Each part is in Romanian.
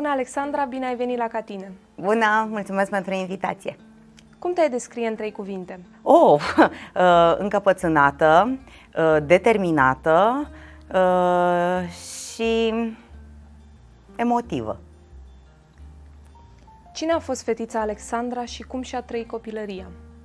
Bună, Alexandra, bine ai venit la Catine! Bună, mulțumesc pentru invitație! Cum te-ai descrie în 3 cuvinte? Încăpățânată, determinată și emotivă. Cine a fost fetița Alexandra și cum și-a trăit copilăria?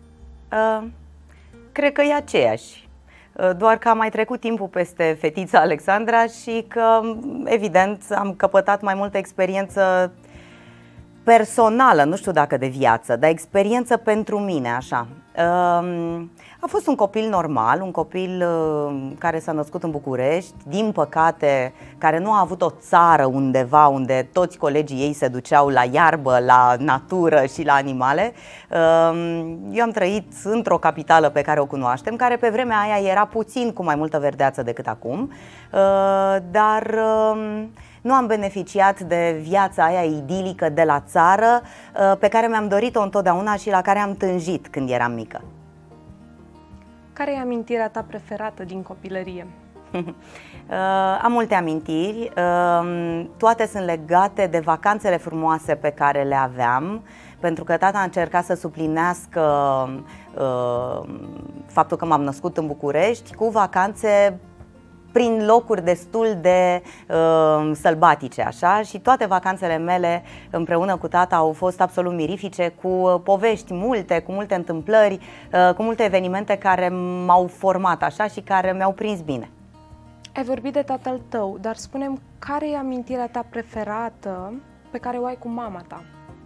Cred că e aceeași, doar că a mai trecut timpul peste fetița Alexandra și că, evident, am căpătat mai multă experiență personală, nu știu dacă de viață, dar experiență pentru mine, așa. A fost un copil normal, un copil care s-a născut în București, din păcate, care nu a avut o țară undeva unde toți colegii ei se duceau la iarbă, la natură și la animale. Eu am trăit într-o capitală pe care o cunoaștem, care pe vremea aia era puțin cu mai multă verdeață decât acum, dar nu am beneficiat de viața aia idilică de la țară, pe care mi-am dorit-o întotdeauna și la care am tânjit când eram mică. Care e amintirea ta preferată din copilărie? Am multe amintiri, toate sunt legate de vacanțele frumoase pe care le aveam, pentru că tata a încercat să suplinească faptul că m-am născut în București cu vacanțe prin locuri destul de sălbatice, așa, și toate vacanțele mele împreună cu tata au fost absolut mirifice, cu povești multe, cu multe întâmplări, cu multe evenimente care m-au format, așa, și care mi-au prins bine. Ai vorbit de tatăl tău, dar spune-mi, care e amintirea ta preferată pe care o ai cu mama ta?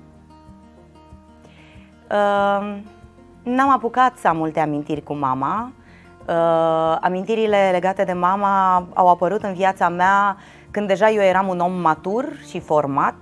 N-am apucat să am multe amintiri cu mama. Amintirile legate de mama au apărut în viața mea când deja eu eram un om matur și format.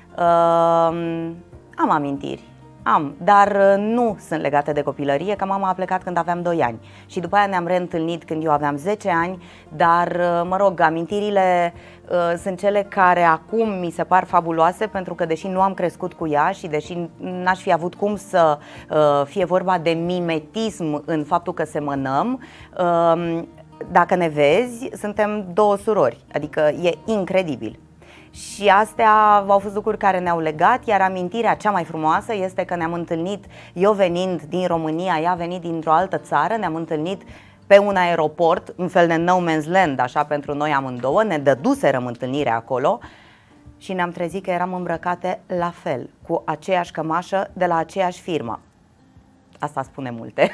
Am amintiri, dar nu sunt legate de copilărie, că mama a plecat când aveam 2 ani și după aia ne-am reîntâlnit când eu aveam 10 ani, dar, mă rog, amintirile sunt cele care acum mi se par fabuloase, pentru că deși nu am crescut cu ea și deși n-aș fi avut cum să fie vorba de mimetism în faptul că semănăm, dacă ne vezi, suntem 2 surori, adică e incredibil. Și astea au fost lucruri care ne-au legat, iar amintirea cea mai frumoasă este că ne-am întâlnit, eu venind din România, ea venit dintr-o altă țară, ne-am întâlnit pe un aeroport, un fel de no man's land, așa, pentru noi amândouă, ne dăduserăm întâlnirea acolo și ne-am trezit că eram îmbrăcate la fel, cu aceeași cămașă de la aceeași firmă. Asta spune multe.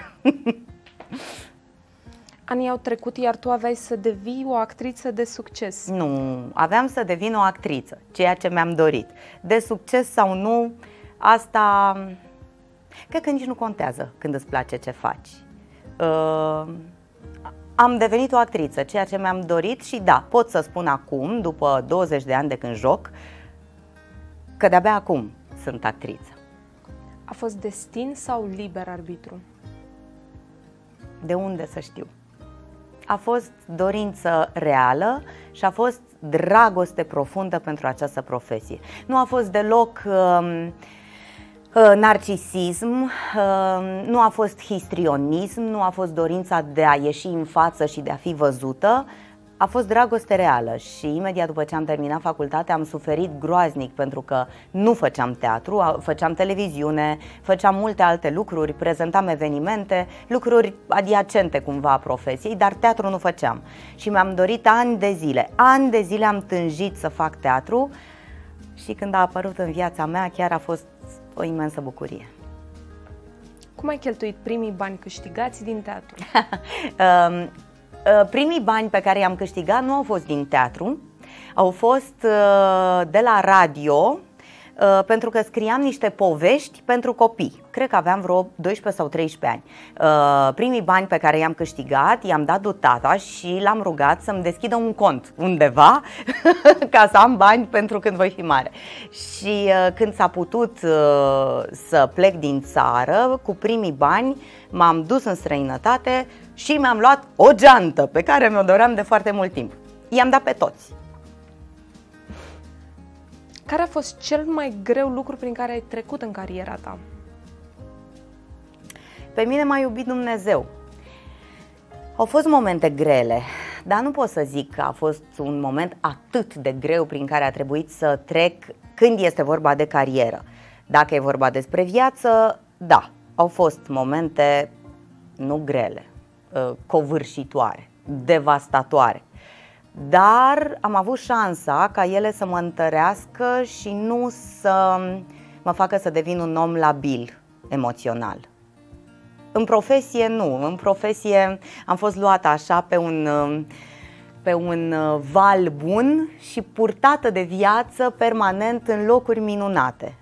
Anii au trecut, iar tu aveai să devii o actriță de succes. Nu, aveam să devin o actriță, ceea ce mi-am dorit. De succes sau nu, asta cred că nici nu contează când îți place ce faci. Am devenit o actriță, ceea ce mi-am dorit și da, pot să spun acum, după 20 de ani de când joc, că de-abia acum sunt actriță. A fost destin sau liber arbitru? De unde să știu? A fost dorință reală și a fost dragoste profundă pentru această profesie. Nu a fost deloc narcisism, nu a fost histrionism, nu a fost dorința de a ieși în față și de a fi văzută. A fost dragoste reală și imediat după ce am terminat facultatea am suferit groaznic, pentru că nu făceam teatru, făceam televiziune, făceam multe alte lucruri, prezentam evenimente, lucruri adiacente cumva profesiei, dar teatru nu făceam. Și mi-am dorit ani de zile am tânjit să fac teatru și când a apărut în viața mea chiar a fost o imensă bucurie. Cum ai cheltuit primii bani câștigați din teatru? Primii bani pe care i-am câștigat nu au fost din teatru, au fost de la radio, pentru că scriam niște povești pentru copii. Cred că aveam vreo 12 sau 13 ani. Primii bani pe care i-am câștigat i-am dat lui tata și l-am rugat să-mi deschidă un cont undeva ca să am bani pentru când voi fi mare. Și când s-a putut să plec din țară, cu primii bani m-am dus în străinătate și mi-am luat o geantă pe care mi-o doream de foarte mult timp. I-am dat pe toți. Care a fost cel mai greu lucru prin care ai trecut în cariera ta? Pe mine m-a iubit Dumnezeu. Au fost momente grele, dar nu pot să zic că a fost un moment atât de greu prin care a trebuit să trec când este vorba de carieră. Dacă e vorba despre viață, da, au fost momente nu grele, covârșitoare, devastatoare. Dar am avut șansa ca ele să mă întărească și nu să mă facă să devin un om labil emoțional. În profesie nu, în profesie am fost luată așa pe un val bun și purtată de viață permanent în locuri minunate.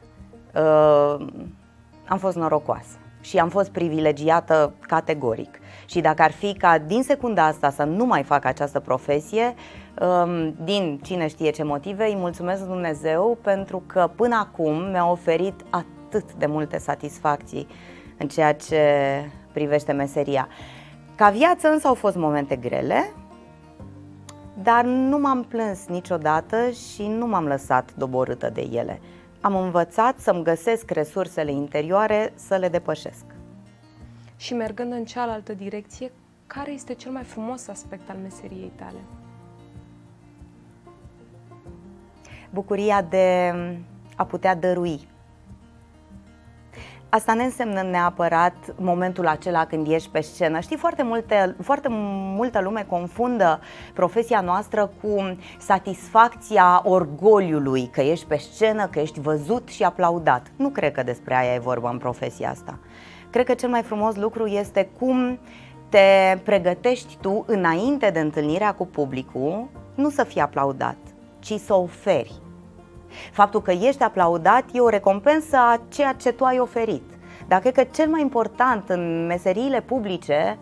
Am fost norocoasă și am fost privilegiată categoric. Și dacă ar fi ca din secunda asta să nu mai fac această profesie, din cine știe ce motive, îi mulțumesc Dumnezeu pentru că până acum mi-a oferit atât de multe satisfacții în ceea ce privește meseria. Ca viață însă au fost momente grele, dar nu m-am plâns niciodată și nu m-am lăsat doborâtă de ele. Am învățat să-mi găsesc resursele interioare să le depășesc. Și mergând în cealaltă direcție, care este cel mai frumos aspect al meseriei tale? Bucuria de a putea dărui. Asta ne însemnă neapărat momentul acela când ești pe scenă. Știi, foarte multă lume confundă profesia noastră cu satisfacția orgoliului, că ești pe scenă, că ești văzut și aplaudat. Nu cred că despre aia e vorba în profesia asta. Cred că cel mai frumos lucru este cum te pregătești tu înainte de întâlnirea cu publicul, nu să fii aplaudat, ci să oferi. Faptul că ești aplaudat e o recompensă a ceea ce tu ai oferit. Dar cred că cel mai important în meseriile publice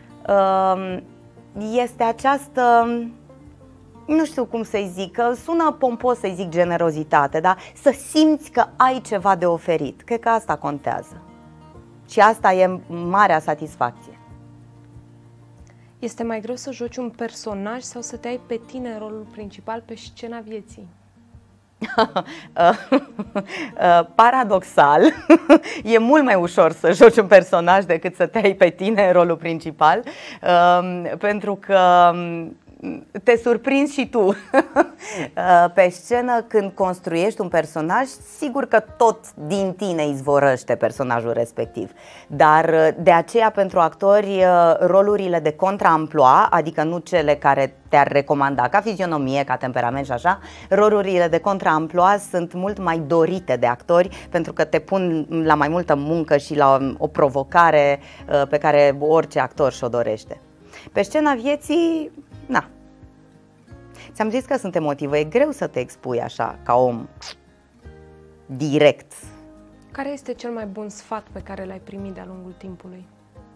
este această, nu știu cum să-i zic, că sună pompos să-i zic generozitate, dar să simți că ai ceva de oferit. Cred că asta contează. Și asta e marea satisfacție. Este mai greu să joci un personaj sau să te ai pe tine în rolul principal pe scena vieții? Paradoxal, e mult mai ușor să joci un personaj decât să te ai pe tine în rolul principal, pentru că te surprinzi și tu pe scenă când construiești un personaj. Sigur că tot din tine izvorăște personajul respectiv, dar de aceea pentru actori rolurile de contraamploa, adică nu cele care te-ar recomanda ca fizionomie, ca temperament și așa, rolurile de contraamploa sunt mult mai dorite de actori pentru că te pun la mai multă muncă și la o provocare pe care orice actor și-o dorește. Pe scena vieții, na. Ți-am zis că sunt emotivă, e greu să te expui așa, ca om, direct. Care este cel mai bun sfat pe care l-ai primit de-a lungul timpului?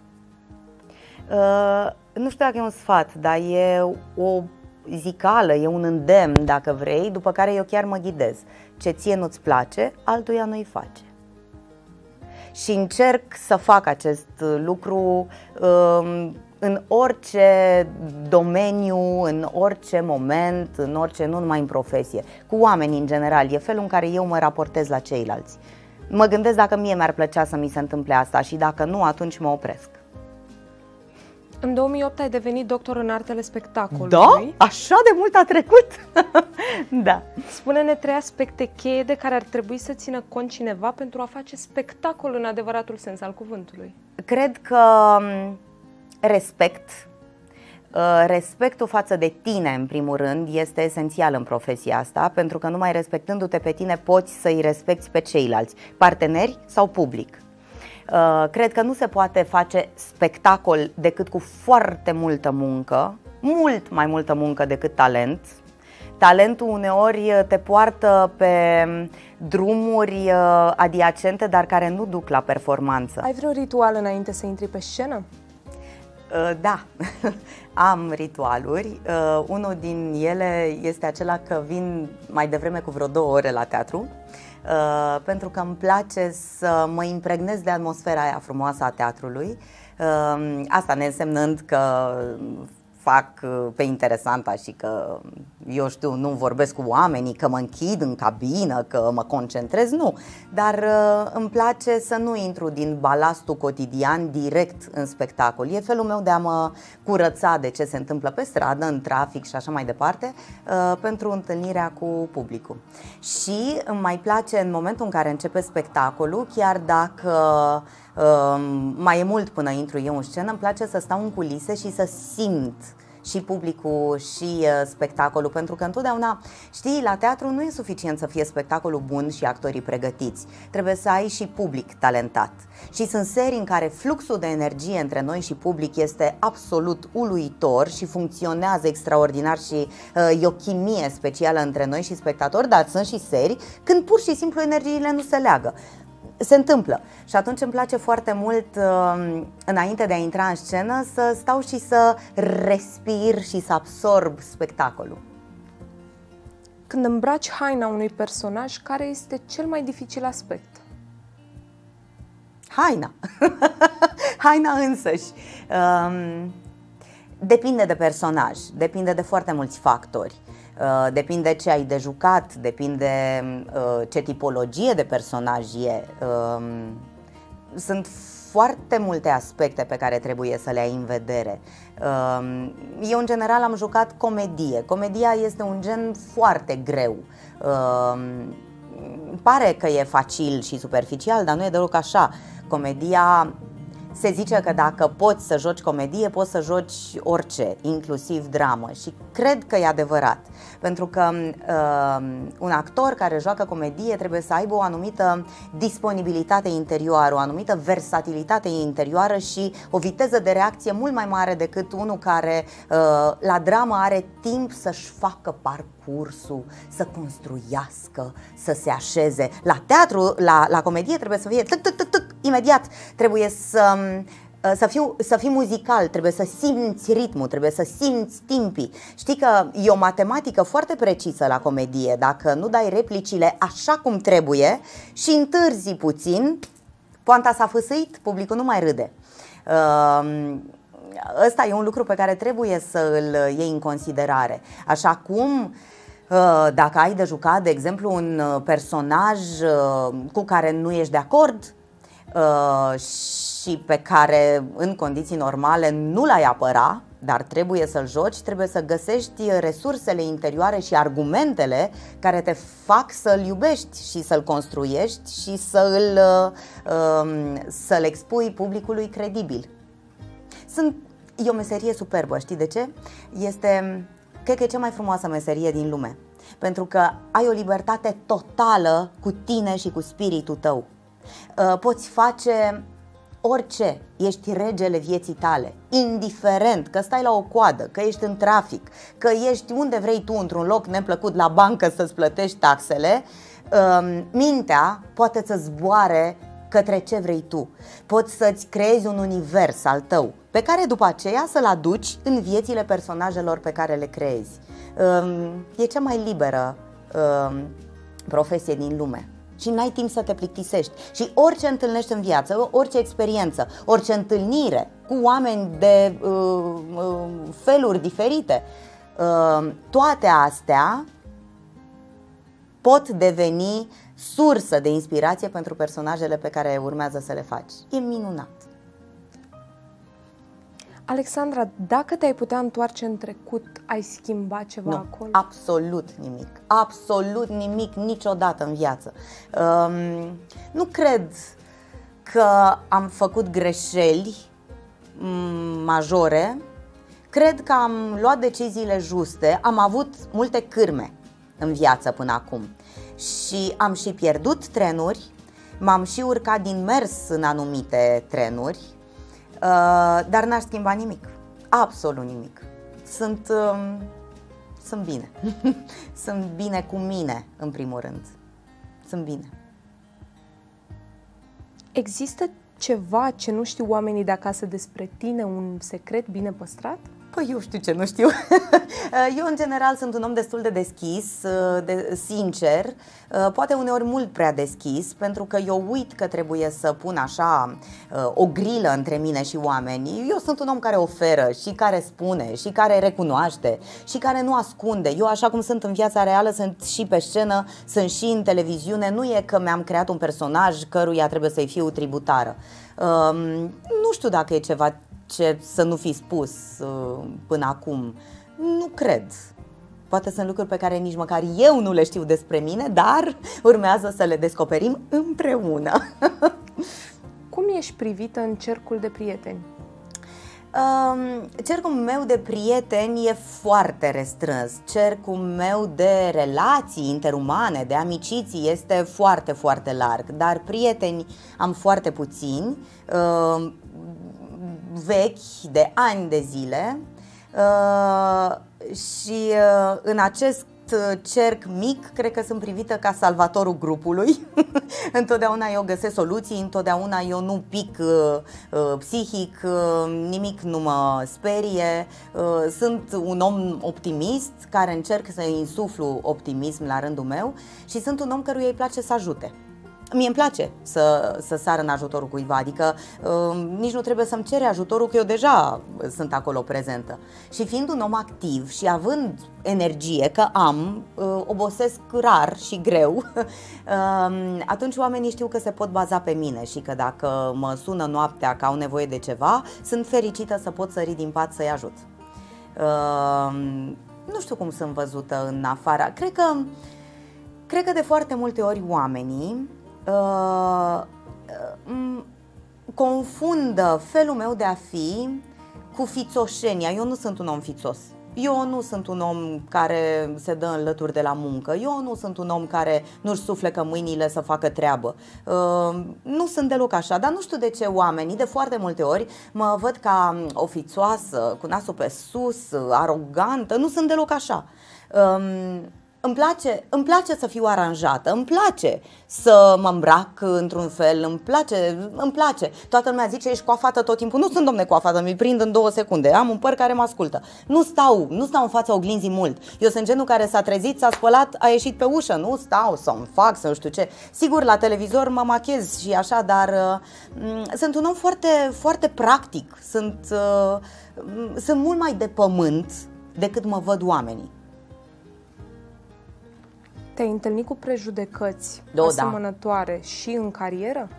Nu știu dacă e un sfat, dar e o zicală, e un îndemn, dacă vrei, după care eu chiar mă ghidez. Ce ție nu-ți place, altuia nu-i face. Și încerc să fac acest lucru în orice domeniu, în orice moment, în orice, nu numai în profesie, cu oamenii în general. E felul în care eu mă raportez la ceilalți. Mă gândesc dacă mie mi-ar plăcea să mi se întâmple asta și dacă nu, atunci mă opresc. În 2008 ai devenit doctor în artele spectacolului. Da? Așa de mult a trecut? Da. Spune-ne 3 aspecte cheie de care ar trebui să țină cont cineva pentru a face spectacol în adevăratul sens al cuvântului. Cred că respectul față de tine, în primul rând, este esențial în profesia asta, pentru că numai respectându-te pe tine poți să-i respecti pe ceilalți, parteneri sau public. Cred că nu se poate face spectacol decât cu foarte multă muncă, mult mai multă muncă decât talent. Talentul uneori te poartă pe drumuri adiacente, dar care nu duc la performanță. Ai vreo ritual înainte să intri pe scenă? Da, am ritualuri. Unul din ele este acela că vin mai devreme cu vreo 2 ore la teatru, pentru că îmi place să mă impregnez de atmosfera aia frumoasă a teatrului. Asta ne însemnând că fac pe interesanta și că, eu știu, nu vorbesc cu oamenii, că mă închid în cabină, că mă concentrez, nu. Dar îmi place să nu intru din balastul cotidian direct în spectacol. E felul meu de a mă curăța de ce se întâmplă pe stradă, în trafic și așa mai departe, pentru întâlnirea cu publicul. Și îmi mai place în momentul în care începe spectacolul, chiar dacă mai e mult până intru eu în scenă, îmi place să stau în culise și să simt și publicul și spectacolul, pentru că întotdeauna, știi, la teatru nu e suficient să fie spectacolul bun și actorii pregătiți, trebuie să ai și public talentat. Și sunt serii în care fluxul de energie între noi și public este absolut uluitor și funcționează extraordinar și e o chimie specială între noi și spectatori, dar sunt și serii când pur și simplu energiile nu se leagă. Se întâmplă și atunci îmi place foarte mult, înainte de a intra în scenă, să stau și să respir și să absorb spectacolul. Când îmbraci haina unui personaj, care este cel mai dificil aspect? Haina. Haina însăși. Depinde de personaj, depinde de foarte mulți factori. Depinde ce ai de jucat, depinde ce tipologie de personaj e. Sunt foarte multe aspecte pe care trebuie să le ai în vedere. Eu, în general, am jucat comedie. Comedia este un gen foarte greu. Pare că e facil și superficial, dar nu e deloc așa. Comedia... Se zice că dacă poți să joci comedie, poți să joci orice, inclusiv dramă, și cred că e adevărat, pentru că un actor care joacă comedie trebuie să aibă o anumită disponibilitate interioară, o anumită versatilitate interioară și o viteză de reacție mult mai mare decât unul care la dramă are timp să-și facă parcursul, să construiască, să se așeze. La teatru, la comedie trebuie să fie imediat, trebuie să fii muzical, trebuie să simți ritmul, trebuie să simți timpii. Știi că e o matematică foarte precisă la comedie. Dacă nu dai replicile așa cum trebuie și întârzi puțin, poanta s-a fâsâit, publicul nu mai râde. Ăsta e un lucru pe care trebuie să îl iei în considerare. Așa cum dacă ai de jucat, de exemplu, un personaj cu care nu ești de acord și pe care în condiții normale nu l-ai apăra, dar trebuie să-l joci, trebuie să găsești resursele interioare și argumentele care te fac să-l iubești și să-l construiești și să-l expui publicului credibil. E o meserie superbă, știi de ce? Cred că e cea mai frumoasă meserie din lume, pentru că ai o libertate totală cu tine și cu spiritul tău. Poți face orice, ești regele vieții tale, indiferent că stai la o coadă, că ești în trafic, că ești unde vrei tu, într-un loc neplăcut la bancă să-ți plătești taxele, mintea poate să zboare către ce vrei tu. Poți să-ți creezi un univers al tău, pe care după aceea să-l aduci în viețile personajelor pe care le creezi. E cea mai liberă profesie din lume. Și n-ai timp să te plictisești. Și orice întâlnești în viață, orice experiență, orice întâlnire cu oameni de feluri diferite, toate astea pot deveni sursă de inspirație pentru personajele pe care urmează să le faci. E minunat. Alexandra, dacă te-ai putea întoarce în trecut, ai schimba ceva acolo? Absolut nimic. Absolut nimic niciodată în viață. Nu cred că am făcut greșeli majore. Cred că am luat deciziile juste. Am avut multe cârme în viață până acum. Și am și pierdut trenuri. M-am și urcat din mers în anumite trenuri. Dar n-aș schimba nimic, absolut nimic. Sunt bine. Sunt bine cu mine, în primul rând. Sunt bine. Există ceva ce nu știu oamenii de acasă despre tine, un secret bine păstrat? Păi eu știu ce, nu știu. Eu în general sunt un om destul de deschis, sincer, poate uneori mult prea deschis, pentru că eu uit că trebuie să pun așa o grilă între mine și oameni. Eu sunt un om care oferă și care spune și care recunoaște și care nu ascunde. Eu așa cum sunt în viața reală, sunt și pe scenă, sunt și în televiziune. Nu e că mi-am creat un personaj căruia trebuie să-i fiu tributară. Nu știu dacă e ceva ce să nu fi spus până acum. Nu cred. Poate sunt lucruri pe care nici măcar eu nu le știu despre mine, dar urmează să le descoperim împreună. Cum ești privită în cercul de prieteni? Cercul meu de prieteni e foarte restrâns. Cercul meu de relații interumane, de amiciții este foarte, foarte larg. Dar prieteni am foarte puțini, vechi, de ani de zile, și în acest cerc mic cred că sunt privită ca salvatorul grupului. Întotdeauna eu găsesc soluții, întotdeauna eu nu pic psihic, nimic nu mă sperie. Sunt un om optimist care încerc să insuflu optimism la rândul meu și sunt un om căruia îi place să ajute. Mie îmi place să sar în ajutorul cuiva, adică nici nu trebuie să-mi cere ajutorul, că eu deja sunt acolo prezentă. Și fiind un om activ și având energie, că am, obosesc rar și greu, atunci oamenii știu că se pot baza pe mine și că dacă mă sună noaptea că au nevoie de ceva, sunt fericită să pot sări din pat să-i ajut. Nu știu cum sunt văzută în afara. Cred că de foarte multe ori oamenii confundă felul meu de a fi cu fițoșenia. Eu nu sunt un om fițos. Eu nu sunt un om care se dă în lături de la muncă. Eu nu sunt un om care nu-și suflecă mâinile să facă treabă. Nu sunt deloc așa, dar nu știu de ce oamenii de foarte multe ori mă văd ca o fițoasă, cu nasul pe sus, arogantă. Nu sunt deloc așa. Îmi place să fiu aranjată, îmi place să mă îmbrac într-un fel, îmi place. Toată lumea zice, ești coafată tot timpul. Nu sunt, domne, coafată, mi-l prind în 2 secunde, am un păr care mă ascultă. Nu stau în fața oglinzii mult. Eu sunt genul care s-a trezit, s-a spălat, a ieșit pe ușă. Nu stau să-mi fac, să nu știu ce. Sigur, la televizor mă machez și așa, dar sunt un om foarte, foarte practic. Sunt mult mai de pământ decât mă văd oamenii. Te-ai întâlnit cu prejudecăți asemănătoare și în carieră?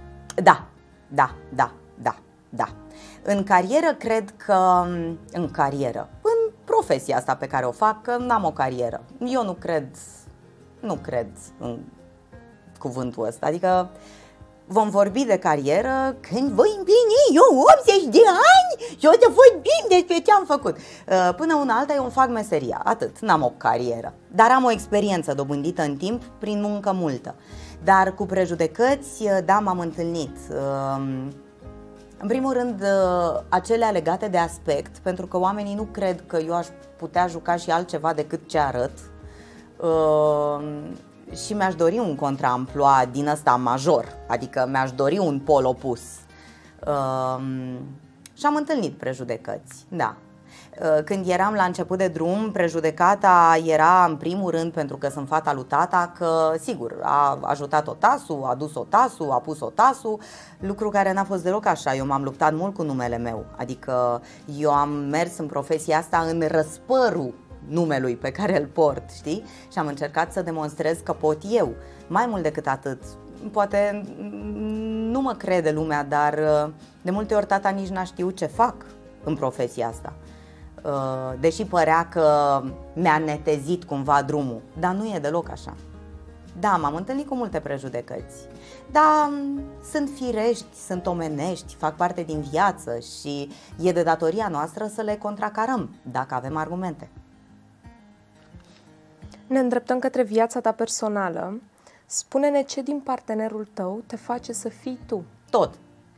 Da. În carieră cred că... În profesia asta pe care o fac, că n-am o carieră. Eu nu cred în cuvântul ăsta. Adică vom vorbi de carieră când voi împlini eu 80 de ani și o să vorbim despre ce am făcut. Până una alta eu îmi fac meseria, atât, n-am o carieră. Dar am o experiență dobândită în timp prin muncă multă. Dar cu prejudecăți, da, m-am întâlnit. În primul rând, acelea legate de aspect, pentru că oamenii nu cred că eu aș putea juca și altceva decât ce arăt. Și mi-aș dori un contraamploa din ăsta major, adică mi-aș dori un pol opus. Și am întâlnit prejudecăți, da. Când eram la început de drum, prejudecata era în primul rând pentru că sunt fata lui tata, că sigur, a ajutat-o tasul, a dus-o tasul, a pus-o tasul, lucru care n-a fost deloc așa. Eu m-am luptat mult cu numele meu, adică eu am mers în profesia asta în răspărul numelui pe care îl port, știi? Și am încercat să demonstrez că pot eu. Mai mult decât atât, poate nu mă crede lumea, dar de multe ori tata nici n-a știut ce fac în profesia asta. Deși părea că mi-a netezit cumva drumul, dar nu e deloc așa. Da, m-am întâlnit cu multe prejudecăți, dar sunt firești, sunt omenești, fac parte din viață și e de datoria noastră să le contracarăm, dacă avem argumente. Ne îndreptăm către viața ta personală. Spune-ne ce din partenerul tău te face să fii tu. Tot.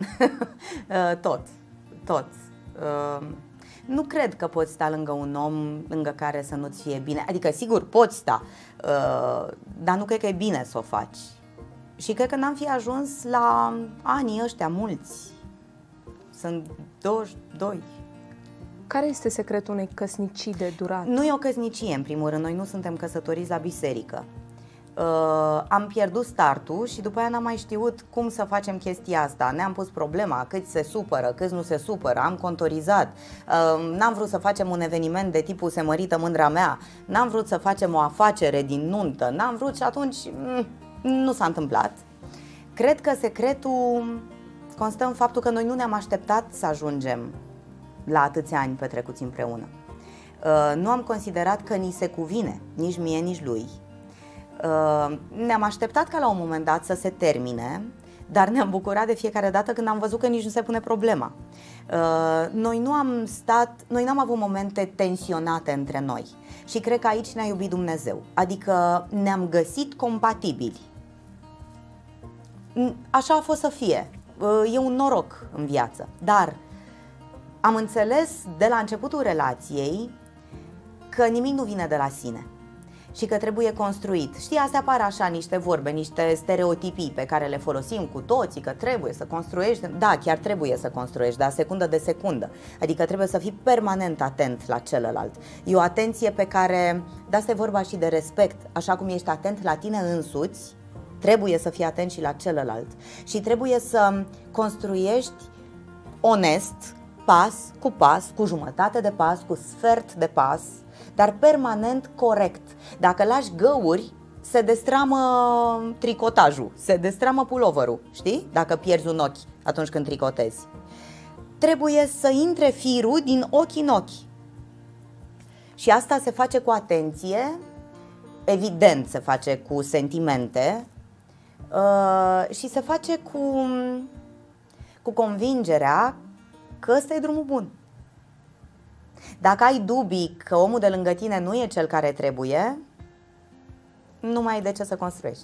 Tot. Nu cred că poți sta lângă un om lângă care să nu-ți fie bine. Adică, sigur, poți sta, dar nu cred că e bine să o faci. Și cred că n-am fi ajuns la anii ăștia mulți. Sunt 22. Care este secretul unei căsnicii de durată? Nu e o căsnicie, în primul rând, noi nu suntem căsătoriți la biserică. Am pierdut startul și după aia n-am mai știut cum să facem chestia asta. Ne-am pus problema, câți se supără, câți nu se supără, am contorizat. N-am vrut să facem un eveniment de tipul se mărită mândra mea, n-am vrut să facem o afacere din nuntă, n-am vrut și atunci nu s-a întâmplat. Cred că secretul constă în faptul că noi nu ne-am așteptat să ajungem la atâția ani petrecuți împreună. Nu am considerat că ni se cuvine, nici mie, nici lui. Ne-am așteptat ca la un moment dat să se termine, dar ne-am bucurat de fiecare dată când am văzut că nici nu se pune problema. Noi n-am avut momente tensionate între noi și cred că aici ne-a iubit Dumnezeu, adică ne-am găsit compatibili. Așa a fost să fie, e un noroc în viață, dar am înțeles de la începutul relației că nimic nu vine de la sine și că trebuie construit. Știi, astea apar așa niște vorbe, niște stereotipii pe care le folosim cu toții, că trebuie să construiești. Da, chiar trebuie să construiești, dar secundă de secundă. Adică trebuie să fii permanent atent la celălalt. E o atenție pe care, de asta e vorba și de respect, așa cum ești atent la tine însuți, trebuie să fii atent și la celălalt. Și trebuie să construiești onest, pas cu pas, cu jumătate de pas, cu sfert de pas, dar permanent corect. Dacă lași găuri, se destramă tricotajul, se destramă puloverul, știi? Dacă pierzi un ochi atunci când tricotezi. Trebuie să intre firul din ochi în ochi. Și asta se face cu atenție, evident se face cu sentimente și se face cu convingerea că ăsta e drumul bun. Dacă ai dubii că omul de lângă tine nu e cel care trebuie, nu mai ai de ce să construiești.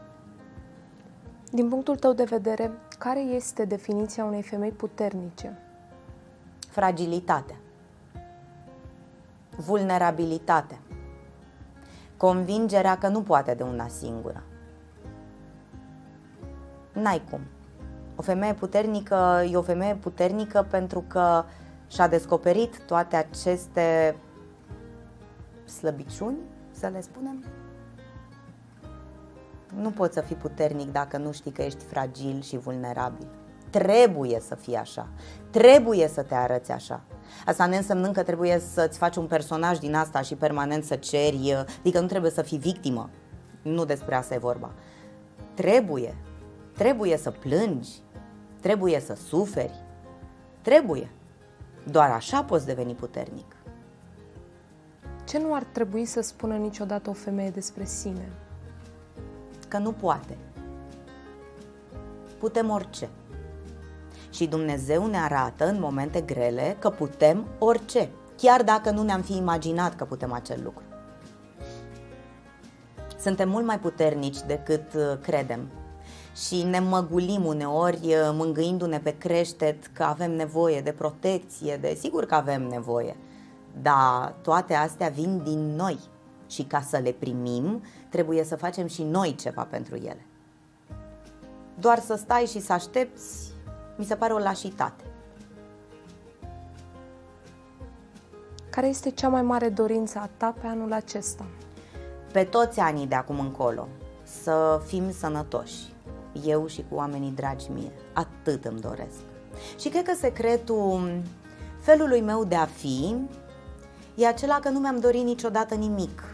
Din punctul tău de vedere, care este definiția unei femei puternice? Fragilitatea, vulnerabilitatea, convingerea că nu poate de una singură. N-ai cum. O femeie puternică e o femeie puternică pentru că și-a descoperit toate aceste slăbiciuni, să le spunem. Nu poți să fii puternic dacă nu știi că ești fragil și vulnerabil. Trebuie să fii așa. Trebuie să te arăți așa. Asta ne însemnând că trebuie să-ți faci un personaj din asta și permanent să ceri, adică nu trebuie să fii victimă. Nu despre asta e vorba. Trebuie să plângi, trebuie să suferi, trebuie. Doar așa poți deveni puternic. Ce nu ar trebui să spună niciodată o femeie despre sine? Că nu poate. Putem orice. Și Dumnezeu ne arată în momente grele că putem orice, chiar dacă nu ne-am fi imaginat că putem acel lucru. Suntem mult mai puternici decât credem. Și ne măgulim uneori mângâindu-ne pe creștet că avem nevoie de protecție, sigur că avem nevoie, dar toate astea vin din noi și ca să le primim trebuie să facem și noi ceva pentru ele. Doar să stai și să aștepți mi se pare o lașitate. Care este cea mai mare dorință a ta pe anul acesta? Pe toți anii de acum încolo să fim sănătoși. Eu și cu oamenii dragi mie. Atât îmi doresc. Și cred că secretul felului meu de a fi e acela că nu mi-am dorit niciodată nimic.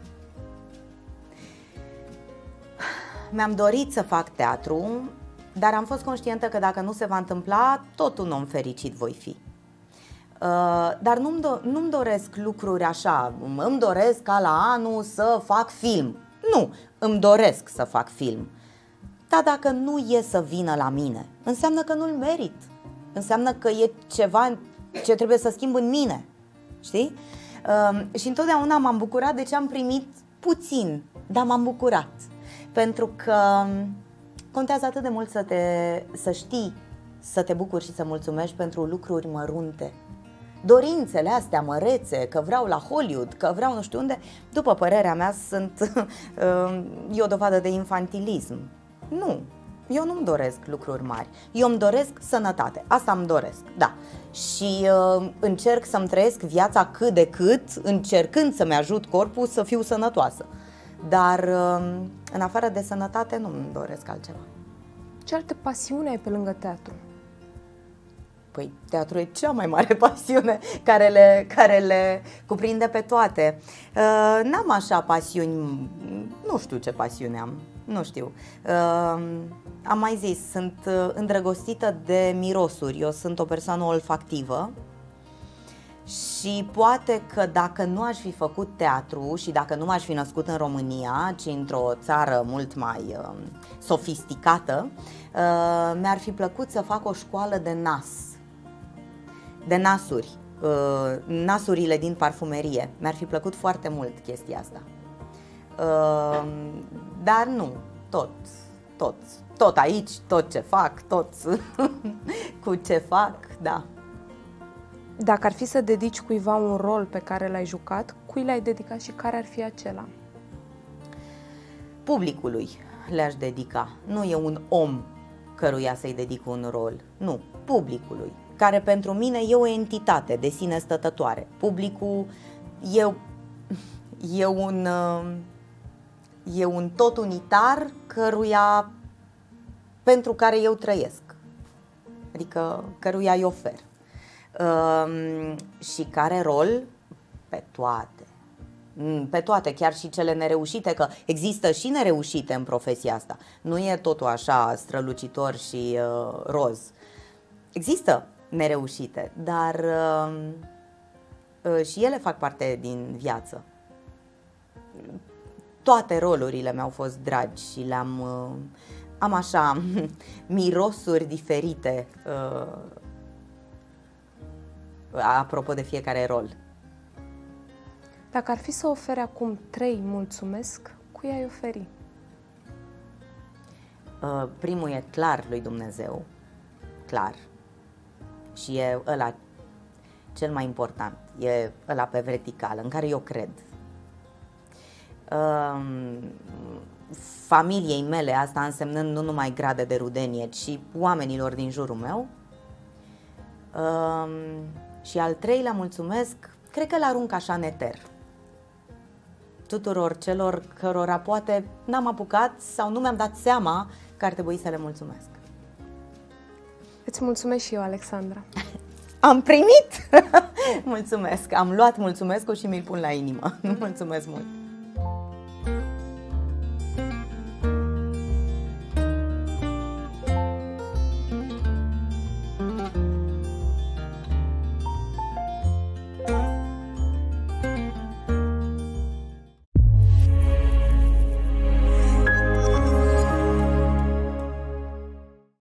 Mi-am dorit să fac teatru, dar am fost conștientă că dacă nu se va întâmpla, tot un om fericit voi fi. Dar nu-mi doresc lucruri așa, îmi doresc ca la anul să fac film. Nu, îmi doresc să fac film. Dar dacă nu e să vină la mine, înseamnă că nu-l merit. Înseamnă că e ceva ce trebuie să schimb în mine. Știi? Și întotdeauna m-am bucurat de ce am primit puțin, dar m-am bucurat. Pentru că contează atât de mult să știi, să te bucuri și să mulțumești pentru lucruri mărunte. Dorințele astea mărețe, că vreau la Hollywood, că vreau nu știu unde, după părerea mea e o dovadă de infantilism. Nu, Eu nu-mi doresc lucruri mari, eu îmi doresc sănătate, asta îmi doresc, da. Și încerc să-mi trăiesc viața cât de cât, încercând să-mi ajut corpul să fiu sănătoasă. Dar în afară de sănătate nu-mi doresc altceva. Ce alte pasiuni ai pe lângă teatru? Păi teatru e cea mai mare pasiune care le cuprinde pe toate. N-am așa pasiuni, nu știu ce pasiune am, nu știu. Am mai zis, sunt îndrăgostită de mirosuri, eu sunt o persoană olfactivă și poate că dacă nu aș fi făcut teatru și dacă nu m-aș fi născut în România, ci într-o țară mult mai sofisticată, mi-ar fi plăcut să fac o școală de nas. De nasuri, nasurile din parfumerie. Mi-ar fi plăcut foarte mult chestia asta. Dar nu, tot aici, tot ce fac, tot cu ce fac, da. Dacă ar fi să dedici cuiva un rol pe care l-ai jucat, cui l-ai dedicat și care ar fi acela? Publicului le-aș dedica. Nu e un om căruia să-i dedic un rol, nu, publicului, care pentru mine e o entitate de sine stătătoare. Publicul e un tot unitar pentru care eu trăiesc, adică căruia îi ofer. Și care rol? Pe toate. Pe toate, chiar și cele nereușite, că există și nereușite în profesia asta. Nu e totul așa strălucitor și roz. Există nereușite, dar și ele fac parte din viață. Toate rolurile mi-au fost dragi și am așa mirosuri diferite apropo de fiecare rol. Dacă ar fi să oferi acum 3 mulțumesc, cui ai oferi? Primul e clar lui Dumnezeu, clar. Și e ăla cel mai important, e ăla pe verticală, în care eu cred. Familiei mele, asta însemnând nu numai grade de rudenie, ci oamenilor din jurul meu. Și al treilea mulțumesc, cred că l-arunc așa în eter. Tuturor celor cărora poate n-am apucat sau nu mi-am dat seama că ar trebui să le mulțumesc. Îți mulțumesc și eu, Alexandra. Am primit? Mulțumesc, am luat mulțumesc și mi-l pun la inimă. Mulțumesc mult!